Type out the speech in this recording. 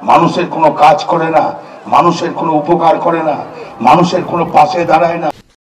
মানুষের কোনো কাজ করে না, মানুষের কোনো উপকার করে না, মানুষের কোনো পাশে দাঁড়ায় না।